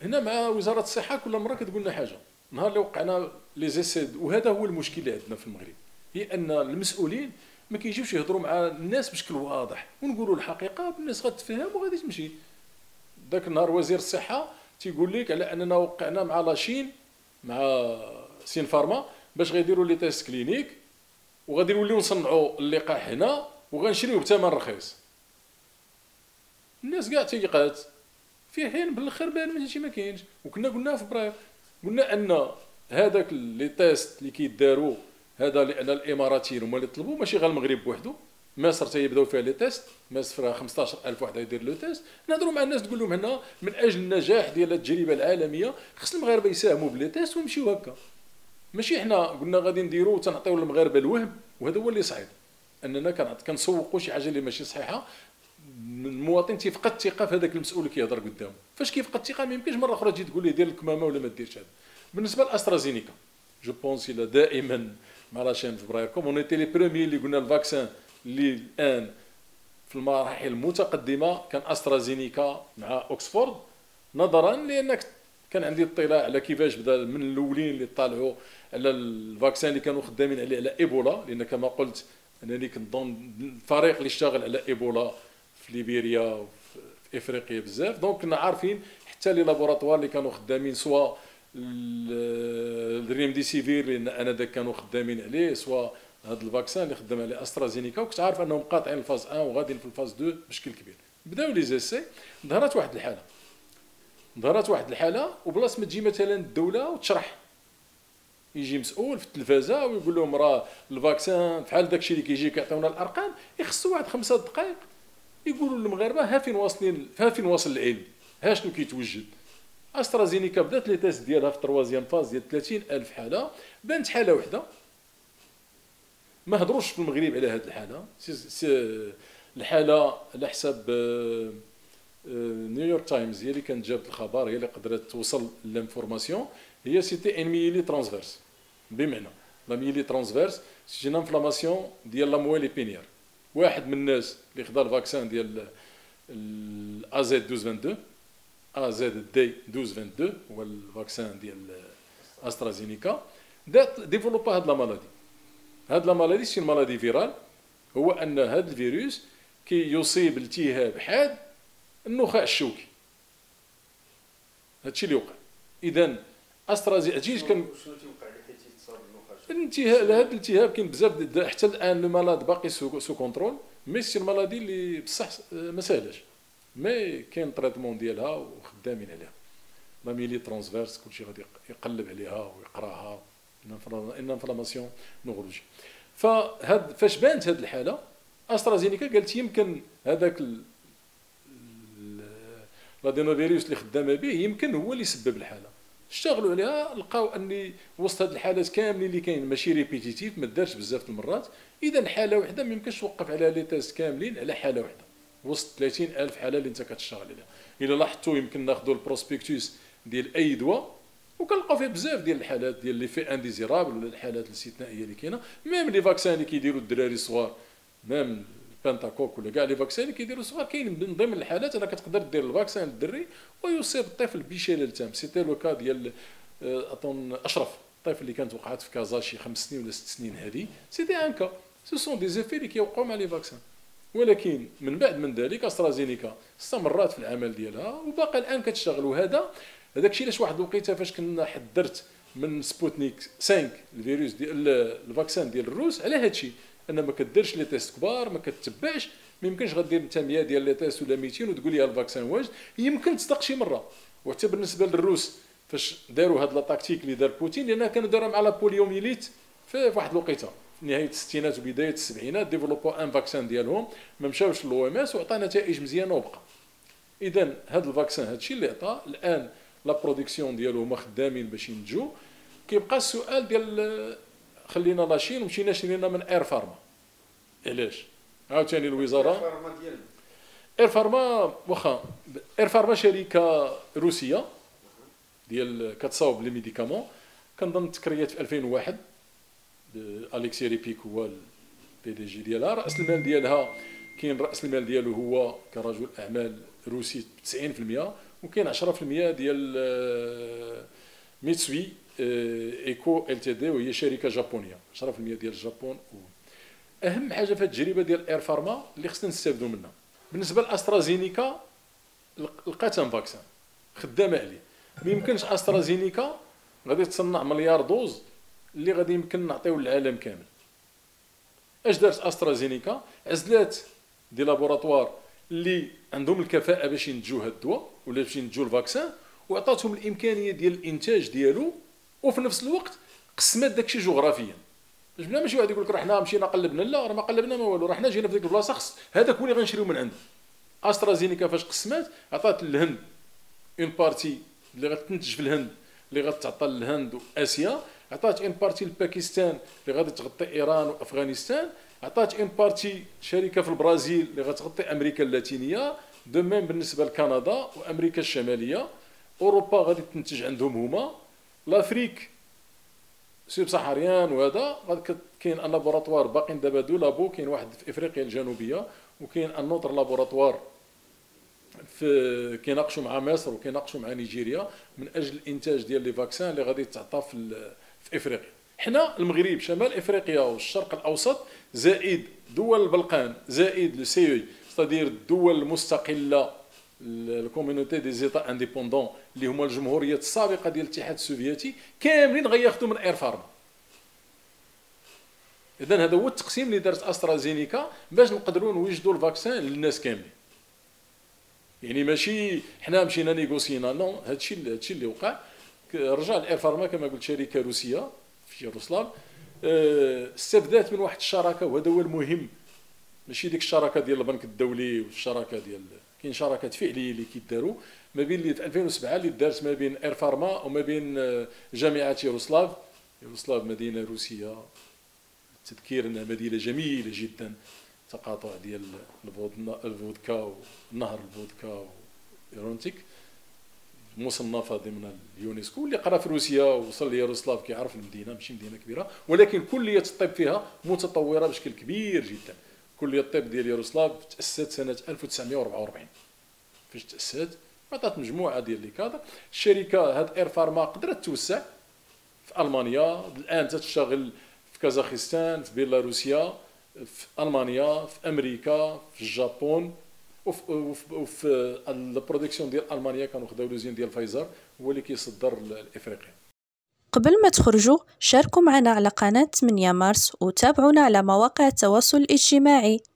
هنا مع وزاره الصحه كل مره كتقول لنا حاجه. نهار اللي وقعنا لي زيسيد، وهذا هو المشكل اللي عندنا في المغرب، هي ان المسؤولين ما كيجيوش يهضروا مع الناس بشكل واضح ونقولوا الحقيقه، الناس غتفهم وغادي تمشي. ذاك النهار وزير الصحه تيقول لك على اننا وقعنا مع لاشين، مع سين فارما، باش غيديروا لي تيست كلينيك وغادي نوليو نصنعوا اللقاح هنا وغنشريوه بثمن رخيص. الناس كاع تيقات في حين بالاخر بان هادشي ما كاينش. وكنا قلنا في فبراير، قلنا ان هذاك لي تيست اللي كيداروا هذا لان الاماراتيين هما اللي طلبوا، ماشي غير المغرب بوحدو. مصر تيبداو فيها لي تيست، مصر فيها 15000 واحد يدير لو تيست. نهضروا مع الناس تقول لهم هنا من اجل النجاح ديال التجربه العالميه خص المغاربه يساهموا بلي تيست ويمشيو هكا. ماشي حنا قلنا غادي نديرو تنعطيو للمغاربه الوهم، وهذا هو اللي صعيب، اننا كنسوقوا شي حاجه اللي ماشي صحيحه. المواطن تيفقد الثقه في هذاك المسؤول اللي كيهضر قدامه. فاش كيفقد الثقه ما يمكنش مره اخرى تجي تقول ليه دير الكمامه ولا ما ديرش هذا. بالنسبه لاسترازينيكا جو بونس الى دائما مع لاشين فبراير كوم اون ايتي لي بروميي اللي قلنا الفاكسان اللي الان في المراحل المتقدمه كان استرازينيكا مع اوكسفورد، نظرا لانك كان عندي اطلاع على كيفاش بدا من الاولين اللي طالعوا على الفاكسان اللي كانوا خدامين عليه على ايبولا، لان كما قلت انني كنظن الفريق اللي اشتغل على ايبولا في ليبيريا وفي افريقيا بزاف. دونك كنا عارفين حتى لي لابوراتوار اللي كانوا خدامين سوا الريمديسيفير لان انذاك كانوا خدامين عليه، سوا هذا الفاكسان اللي خدام عليه استرازينيكا، وكنت عارف انهم قاطعين الفاز 1 وغاديين في الفاز 2 بشكل كبير. بداو لي زيسي، ظهرت واحد الحاله وبلاص ما تجي مثلا الدوله وتشرح، يجي مسؤول في التلفازه ويقول لهم راه الفاكسان بحال داكشي اللي كيجي كيعطيونا الارقام، يخصوا واحد 5 دقائق يقولوا للمغاربه ها فين واصلين، ها فين واصل العلم، ها شنو كيتوجد. استرازينيكا بدات لي تيست ديالها في تروازيام فاز ديال 30000 حاله، بانت حاله وحده. ما هضروش في المغرب على هذه الحاله. الحاله على حساب نيويورك تايمز هي اللي كانت جابت الخبر، هي اللي قدرت توصل للانفورماسيون. هي سيتي ان ميلي ترانسفيرس، بمعنى لا ميلي ترانسفيرس سي ان انفلاماسيون ديال لا مويلي بينيير. واحد من الناس اللي خدا الفاكسان ديال الازد 1222 ازد دي 1222 هو الفاكسان ديال استرازينيكا، ديفلوبا هاد لا مالادي. هاد لا مالادي سي مالادي فيرال، هو ان هاد الفيروس كي يصيب التهاب حاد النخاع الشوكي. هادشي اللي وقع. اذا استرازينيكا جيش كان شنو تيوقع اللي كيتصاب بالنخاع الشوكي؟ الالتهاب، هذا الالتهاب كاين بزاف حتى الان لو مالاد باقي سو كونترول، مي سي المالادي اللي بصح ما ساهلاش، مي كاين تريتمون ديالها وخدامين عليها. لا ميلي ترانسفيرس كلشي غادي يقلب عليها ويقراها، ان انفلاماسيون نورولوجي. فهاد فاش بانت هاد الحاله استرازينيكا قالت يمكن هذاك الادينوفيروس اللي خدامه به يمكن هو اللي سبب الحاله. اشتغلوا عليها لقاو اني وسط هاد الحالات كاملين اللي كاين ماشي ريبيتيتيف، ما دارش بزاف المرات. اذا حاله وحده ما يمكنش توقف عليها لي تيست كاملين على حاله وحده وسط 30000 حاله اللي انت كتشتغل عليها. الا لاحظتوا يمكن ناخذوا البروسبكتوس ديال اي دواء وكنلقاو فيه بزاف ديال الحالات ديال لي في انديزيرابل ولا الحالات الاستثنائيه اللي كاينه. ميم لي فاكسان اللي كيديروا الدراري الصغار، ميم بنتاكوك ولا كاع لي فاكسان اللي كيديروا الصغار، كاين من ضمن الحالات انك تقدر دير الفاكسان للدري ويصيب الطفل بشلل تام. سيتي لو كا ديال اظن اشرف، الطفل اللي كانت وقعت في كازا شي 5 سنين ولا 6 سنين، هذه سيتي ان كا. سو سون دي زيفي اللي كيوقعوا مع لي فاكسان. ولكن من بعد من ذلك استرازينيكا استمرت في العمل ديالها وباقي الان كتشتغل. وهذا هذاك الشيء علاش واحد الوقيته فاش كنا حذرت من سبوتنيك 5 الفيروس ديال الفاكسان ديال الروس على هذا الشيء، ان ما كديرش لي تيست كبار، ما كتبعش. ما يمكنش غدير انت 100 ديال لي تيست ولا 200 وتقول لي الفاكسان واجد. يمكن تصدق شي مره. وحتى بالنسبه للروس فاش داروا هاد لا تاكتيك اللي دار بوتين، لان كانوا داروها مع لا بوليوميليت في واحد الوقيته في نهايه الستينات وبدايه السبعينات، ديفلوبوا ان فاكسان ديالهم ما مشاوش للو ام اس وعطى نتائج مزيانه وبقى. اذا هاد الفاكسان هادشي اللي عطى الان لا برودكسيون ديالو هما خدامين باش ينتجوا. كيبقى السؤال ديال خلينا لاشين ومشينا شرينا من اير فارما. علاش؟ عاوتاني الوزاره اير فارما، واخا اير فارما شركه روسيه ديال كتصاوب لي ميديكامون، كنظن تكريات في 2001. اليكسي ريبيك هو البي دي جي ديالها. راس المال ديالها كاين راس المال ديالو هو كرجل اعمال روسي 90%، وكاين 10% ديال ميتسوي ايكو ال تي دي، وهي شركه جابونيه 10% ديال الجابون. اهم حاجه في التجربه ديال اير فارما اللي خصنا نستافدوا منها بالنسبه لاسترازينيكا، لقات ان فاكسان خدامه عليه. ما يمكنش استرازينيكا غادي تصنع مليار دوز اللي غادي يمكن نعطيو للعالم كامل. اش دارت استرازينيكا؟ عزلات دي لابوراتوار اللي عندهم الكفاءه باش ينتجوا هذا الدواء ولا باش ينتجوا الفاكسان، وعطاتهم الامكانيه ديال الانتاج ديالو، وفي نفس الوقت قسمات داكشي جغرافيا. باش بلا ماشي واحد يقول لك راه حنا مشينا قلبنا، لا راه ما قلبنا ما والو، راه حنا جينا في ديك البلاصه خص هذاك هو اللي غنشريو من عنده. استرازينيكا فاش قسمات عطات الهند اون بارتي اللي غتنتج في الهند اللي غتعطى للهند واسيا، عطات اون بارتي لباكستان اللي غادي تغطي ايران وافغانستان، عطات اون بارتي شركه في البرازيل اللي غتغطي امريكا اللاتينيه، دو ميم بالنسبه لكندا وامريكا الشماليه. اوروبا غادي تنتج عندهم هما، لافريك سوب ساحاريان، وهذا كاين ان لابوراتوار باقيين دابا دو لابو، كاين واحد في افريقيا الجنوبيه وكاين ان اوتر لابوراتوار في كيناقشوا مع مصر وكيناقشوا مع نيجيريا من اجل الانتاج ديال لي فاكسان اللي غادي تعطى في افريقيا. حنا المغرب شمال افريقيا والشرق الاوسط زائد دول البلقان زائد لو سي اي، ستادير الدول المستقله، الكوميونيتي دي زيتا انديبوندون اللي هما الجمهوريات السابقه ديال الاتحاد السوفيتي، كاملين غياخذوا من اير فارما. اذا هذا هو التقسيم اللي دارت استرازينيكا باش نقدروا نوجدوا الفاكسان للناس كاملين. يعني ماشي حنا مشينا نيغوسينا، نو، هادشي اللي وقع. رجع الاير فارما كما قلت شركه روسيه في يوروسلاف، استفادت من واحد الشراكه، وهذا هو المهم، ماشي ديك الشراكه ديال البنك الدولي والشراكه ديال، كاين شراكات فعليه اللي كيداروا ما بين اللي في 2007 اللي دارت ما بين اير فارما وما بين جامعه يوروسلاف. يوروسلاف مدينه روسيه، تذكير انها مدينه جميله جدا، تقاطع ديال الفودكا ونهر الفودكا ويرونتيك، مصنفه ضمن اليونسكو. اللي قرا في روسيا ووصل ليوروسلاف كيعرف المدينه، ماشي مدينه كبيره، ولكن كليه الطب فيها متطوره بشكل كبير جدا. كليه الطب ديال يوروسلاف تاسست سنه 1944 فاش تاسست، عطات مجموعه ديال لي كادر. الشركه هاد اير فارما قدرت توسع في المانيا، الان تشتغل في كازاخستان، في بيلاروسيا، في المانيا، في امريكا، في اليابان، وفي البرودكسيون ديال المانيا كانوا خداو لوزين ديال فايزر هو اللي كيصدر لافريقيا. قبل ما تخرجوا شاركوا معنا على قناة 8 مارس وتابعونا على مواقع التواصل الاجتماعي.